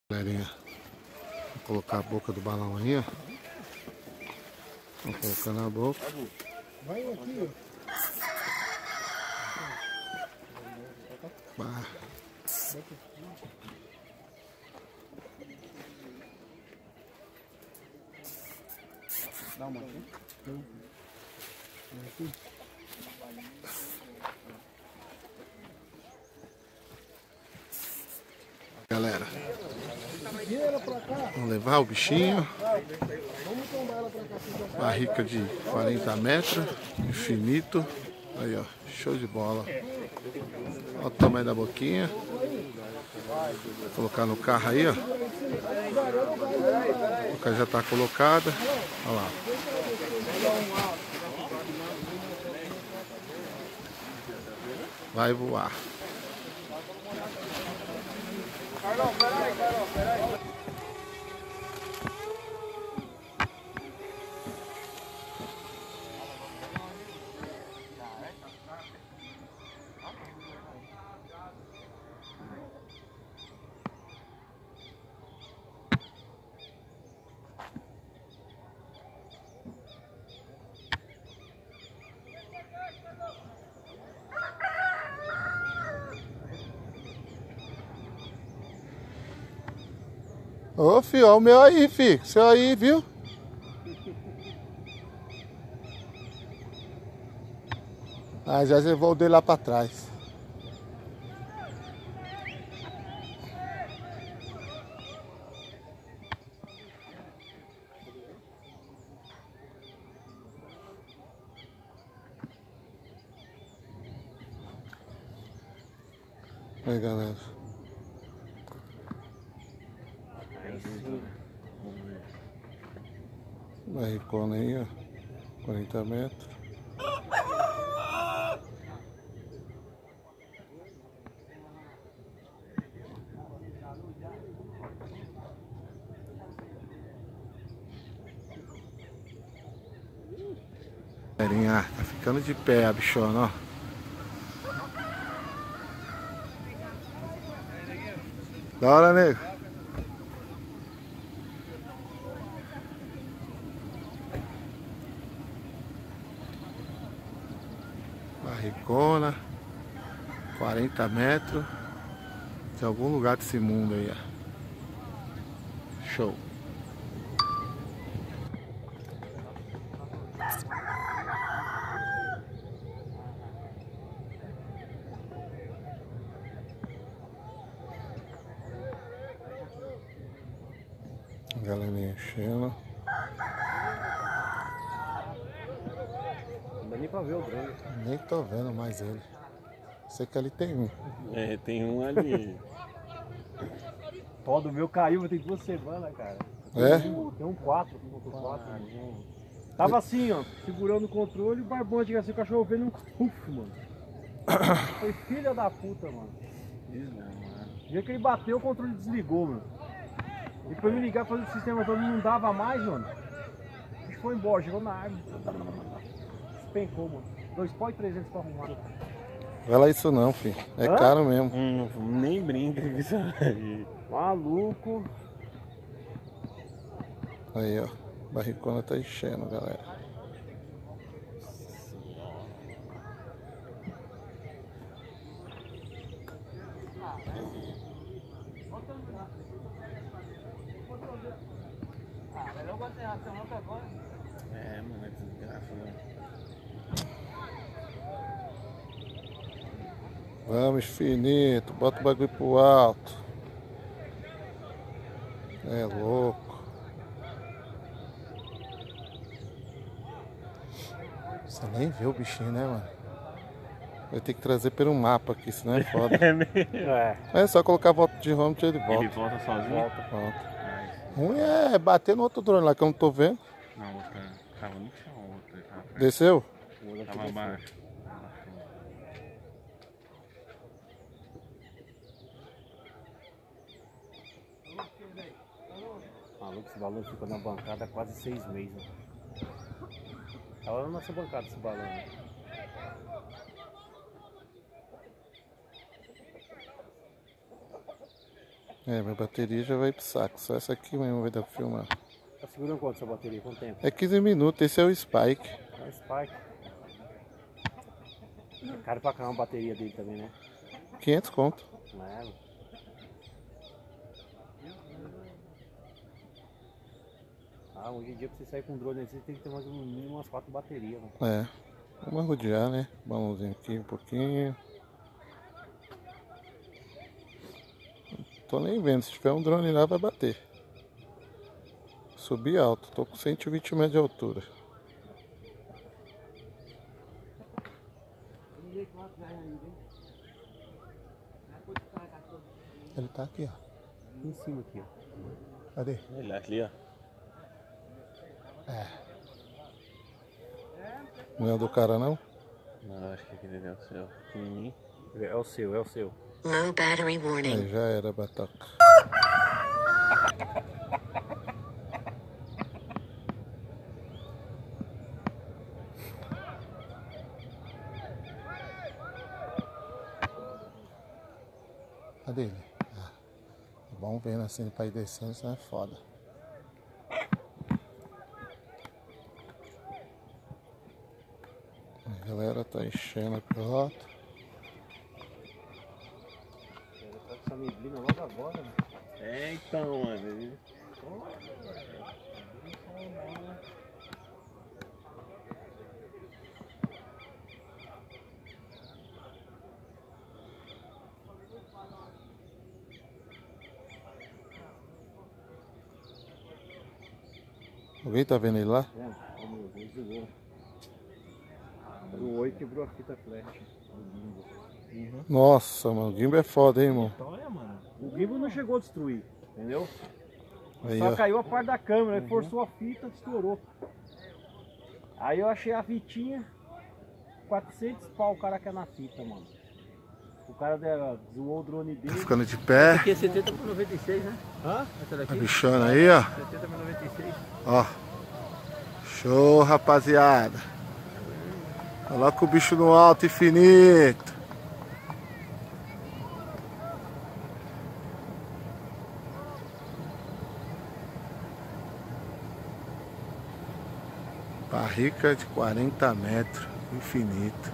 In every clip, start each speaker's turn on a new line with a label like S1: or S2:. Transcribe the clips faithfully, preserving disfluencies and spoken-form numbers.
S1: Galerinha, vou colocar a boca do balão aí, ó. Vou colocar na boca.
S2: Vai aqui, ó.
S1: Bah.
S2: Dá uma aqui. Aqui.
S1: Galera, vamos levar o bichinho. Barrica de quarenta metros, infinito. Aí, ó, show de bola. Olha o tamanho da boquinha. Vou colocar no carro aí, ó. A boca já tá colocada. Olha lá. Vai voar.
S2: Carlão, peraí, Carlão, peraí.
S1: Ô, filho, olha o meu aí, filho. Seu aí, viu? Ah, já levou o dele lá pra trás. Aí, galera. Barricona aí, ó. quarenta metros. Galerinha, tá ficando de pé a bichona, ó. Da hora, nego. Barricona, quarenta metros, de algum lugar desse mundo aí, ó. Show. Galerinha enchendo.
S2: Não dá nem pra ver o drone.
S1: Nem tô vendo mais ele. Sei que ali tem um.
S3: É, tem um ali.
S2: Ó, do meu caiu, tem duas semanas, cara.
S1: É?
S2: Tem um quatro, um quatro. Tava assim, ó, segurando o controle e o barbão chega assim, o cachorro vendo um puf, mano. Foi filha da puta, mano. No dia que ele bateu, o controle desligou, mano. E pra me ligar, fazer o sistema todo não dava mais, mano. O bicho foi embora, chegou na árvore. Despencou, mano. Dois pó e trezentos pra arrumar.
S1: Vai lá isso não, filho. É
S2: Hã?
S1: caro mesmo.
S3: Hum, nem brinca com isso aí.
S2: Maluco.
S1: Aí, ó. Barricona tá enchendo, galera.
S3: É, mano, é desgraça, né?
S1: Vamos, infinito. Bota o bagulho pro alto. É louco. Você nem vê o bichinho, né, mano? Vai ter que trazer pelo mapa aqui, senão é foda.
S3: É mesmo.
S2: É.
S1: É só colocar a volta de home e ele volta.
S3: Ele volta sozinho?
S2: Volta.
S1: Volta.
S3: Mas,
S1: Ruim é bater no outro drone lá que eu não tô vendo.
S3: não, outra tava no chão, outra tava perto.
S1: Desceu?
S3: Tava abaixo.
S2: Maluco, esse balão ficou na bancada há quase seis meses. Né? Tava na nossa bancada esse balão. Né?
S1: É, minha bateria já vai pro saco. Só essa aqui mesmo vai dar pra filmar.
S2: Tá segurando quanto essa bateria? Quanto tempo?
S1: É quinze minutos, esse é o Spike.
S2: É um Spike. É caro pra caramba a bateria dele também, né?
S1: quinhentos conto.
S2: Não é? Ah, hoje em dia pra você sair com drone assim, você tem que ter mais no mínimo umas quatro baterias, mano.
S1: É. Vamos rodear, né? Balãozinho aqui um pouquinho. Tô nem vendo, se tiver um drone lá vai bater. Subi alto, tô com cento e vinte metros de altura. Ele tá aqui, ó.
S2: Em cima aqui, ó.
S1: Cadê?
S3: Ele ali, ó.
S1: É. Não é o do cara, não?
S3: Não, acho que aquele ali é o seu. Pequenininho.
S2: É o seu, é o seu.
S4: Low battery warning.
S1: Aí já era, batata. Cadê ele? Ah, é bom vendo assim pra ir descendo, isso é foda. A galera tá enchendo a pilota.
S2: Tá com essa neblina logo agora, mano.
S3: É, então, mano.
S1: Alguém tá vendo ele lá?
S2: É, ó, meu Deus, desligou. O oi quebrou a fita flash do gimbal. Uhum.
S1: Nossa, mano, o gimbal é foda, hein, irmão?
S2: Olha, mano. O gimbal não chegou a destruir, entendeu?
S1: Aí,
S2: Só
S1: ó.
S2: caiu a parte da câmera, ele forçou a fita, estourou. Aí eu achei a fitinha, quatrocentos pau o cara quer na fita, mano. O cara dela, zoou o drone dele.
S1: Ficando de pé.
S2: Aqui é setenta por noventa e seis, né? Hã? Essa
S1: A
S2: daqui?
S1: bichona aí, ó.
S2: setenta por noventa e seis.
S1: Ó. Show, rapaziada. Coloca o bicho no alto infinito. Barrica de quarenta metros, infinito.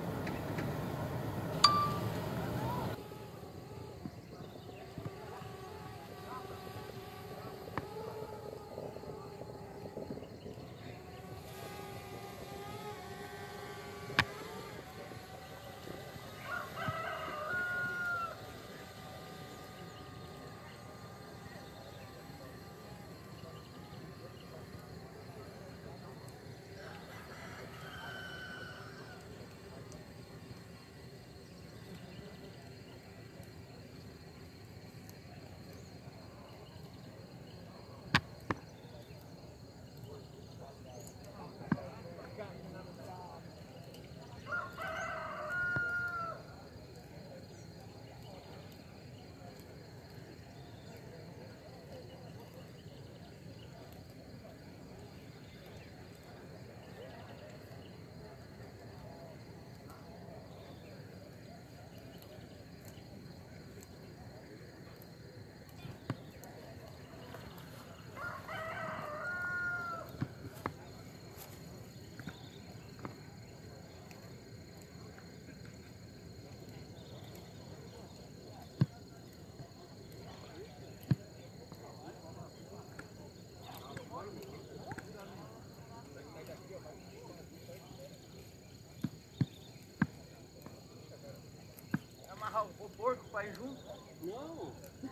S2: Amarrar o porco pra ir junto? Não.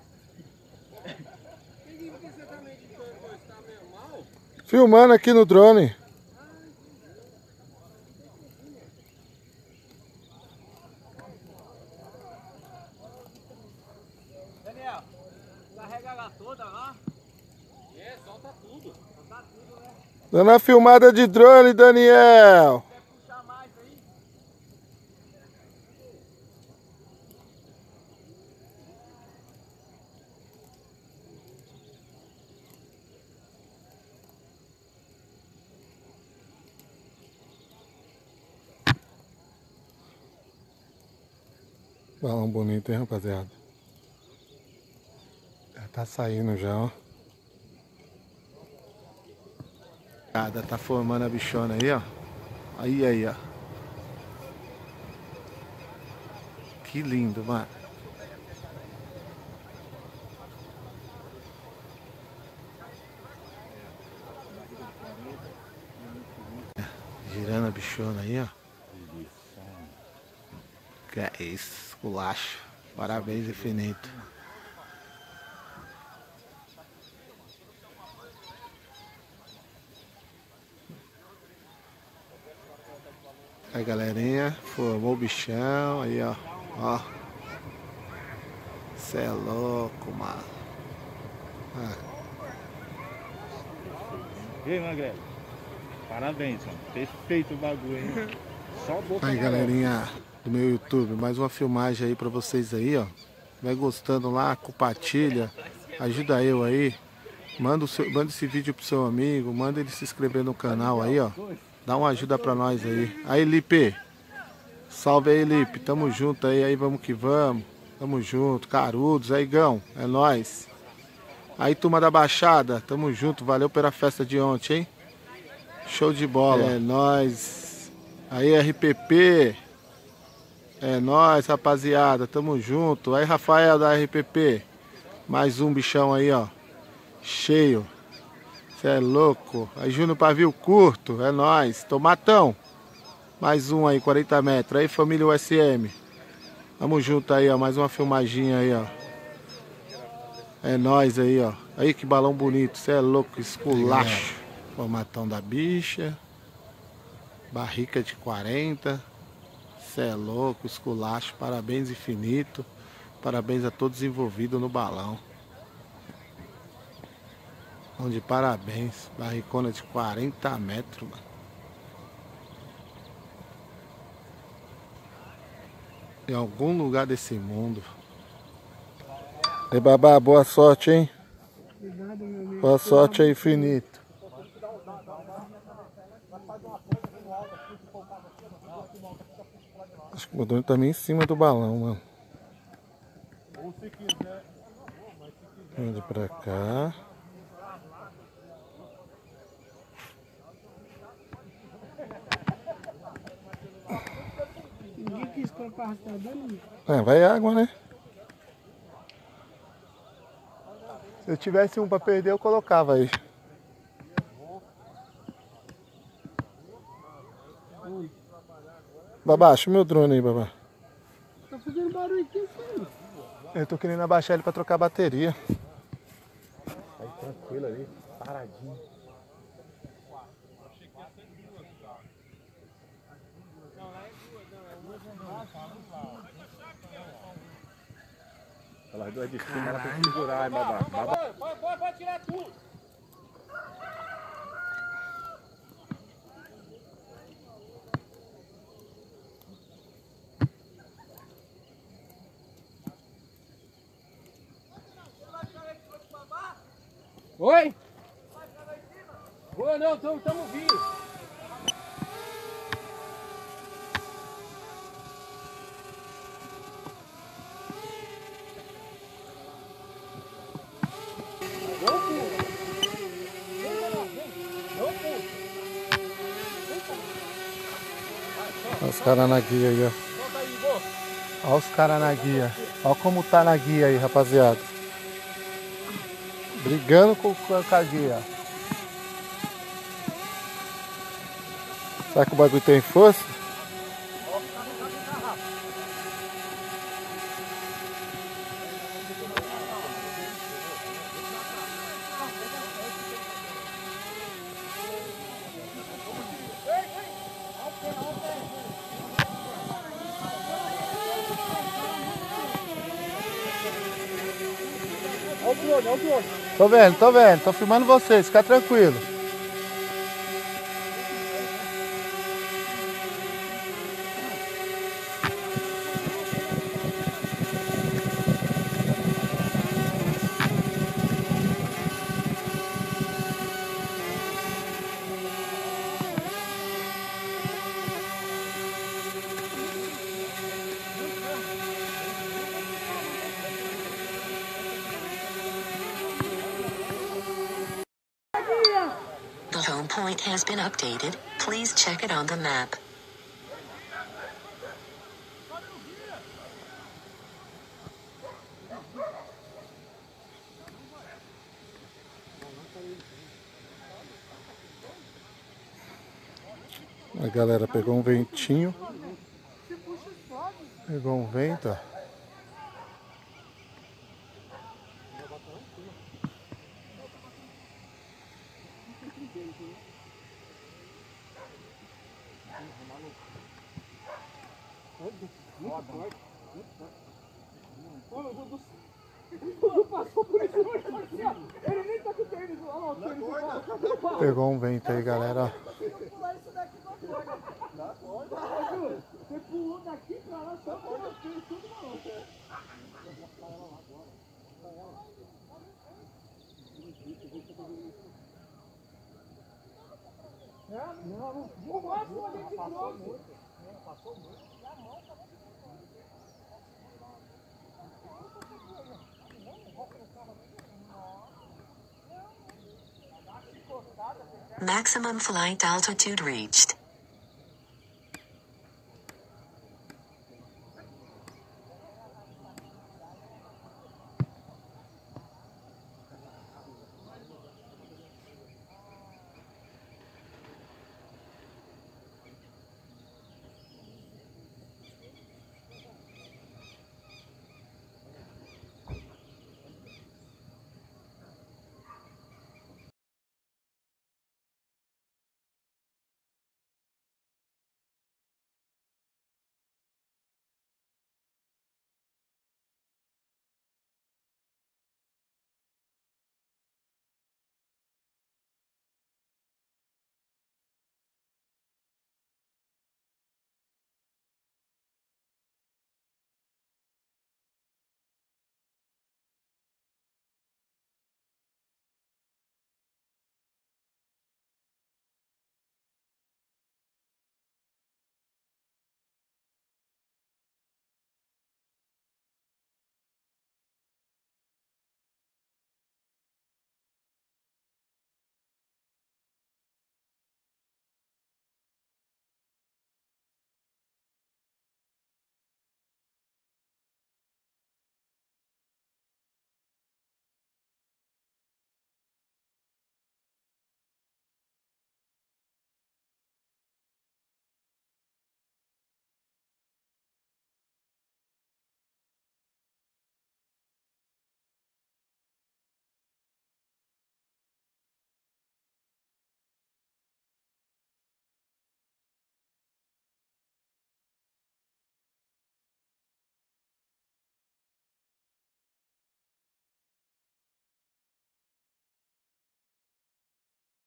S1: Filmando aqui no drone.
S2: Daniel, carrega ela toda lá. É, solta tudo. Solta tudo, né?
S1: Dando a filmada de drone, Daniel.
S2: Quer puxar mais aí?
S1: Balão bonito, hein, rapaziada? tá saindo já, ó. Tá formando a bichona aí, ó. Aí, aí, ó. Que lindo, mano. Girando a bichona aí, ó. Que é isso, esculacho. Parabéns, infinito. Aí, galerinha, formou o bichão, aí, ó, ó. Cê é louco, mano. Ah.
S2: E aí, Magrelo? Parabéns, mano. Perfeito o bagulho, hein? Só boca.
S1: Aí,
S2: maior.
S1: galerinha do meu YouTube, mais uma filmagem aí pra vocês aí, ó. Vai gostando lá, compartilha, ajuda eu aí. Manda, o seu, manda esse vídeo pro seu amigo, manda ele se inscrever no canal aí, ó. Dá uma ajuda pra nós aí. Aí, Lipe. Salve aí, Lipe. Tamo junto aí, aí vamos que vamos. Tamo junto. Carudos, aí, Gão. É nóis. Aí, turma da Baixada. Tamo junto. Valeu pela festa de ontem, hein? Show de bola. É nóis. Aí, R P P. É nóis, rapaziada. Tamo junto. Aí, Rafael da R P P. Mais um bichão aí, ó. Cheio. Cê é louco. Aí, Júnior Pavio Curto. É nóis. Tomatão. Mais um aí, quarenta metros. Aí, família U S M. Tamo junto aí, ó. Mais uma filmaginha aí, ó. É nóis aí, ó. Aí, que balão bonito. Cê é louco. Esculacho. Formatão da bicha. Barrica de quarenta. Cê é louco. Esculacho. Parabéns infinito. Parabéns a todos envolvidos no balão. De parabéns, barricona de quarenta metros, mano. Em algum lugar desse mundo. E babá, boa sorte, hein?
S4: Obrigado, meu amigo.
S1: Boa sorte aí, infinito. Acho que o Bodoni tá meio em cima do balão, mano. Vamos pra cá.
S4: Ninguém quis comprar o dando.
S1: É, vai água, né? Se eu tivesse um pra perder, eu colocava aí. Babá, acha o meu drone aí, babá.
S4: Tá fazendo barulho aqui, filho.
S1: Eu tô querendo abaixar ele pra trocar a bateria.
S2: Aí, tranquilo ali, paradinho. Olha lá, duas de cima, ela tem que segurar, hein, babá. babá.
S5: Pode, pode, pode tirar tudo. Oi? Oi, não, estamos vindo.
S1: Olha os caras na guia aí, ó. Olha os caras na guia. Olha como tá na guia aí, rapaziada. Brigando com, com a guia. Será que o bagulho tem força?
S2: Olha o drone, olha o drone.
S1: Tô vendo, tô vendo. Tô filmando vocês, fica tranquilo.
S6: Maximum point has been updated. Please check it on the map.
S1: A galera pegou um ventinho. Pegou um vento, ó. Pegou um vento aí, galera.
S4: Você pulou daqui pra lá só pra eu ver tudo maluco. Não, não, o máximo ali que trouxe. Passou muito.
S6: Maximum flight altitude reached.